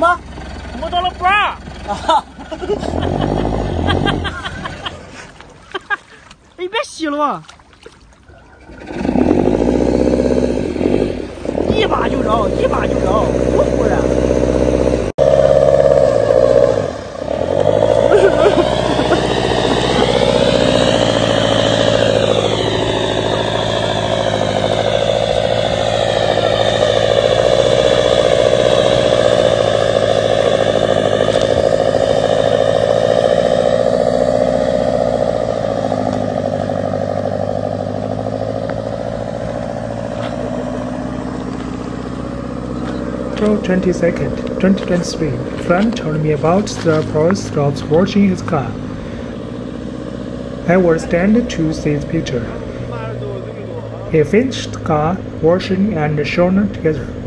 么？ 摸到了包儿。 啊！ 你别吸了，一把就着，一把就着，多忽然。 April 22nd, 2023, a friend told me about the process of washing his car. I was stand to see his picture. He finished car washing and shown together.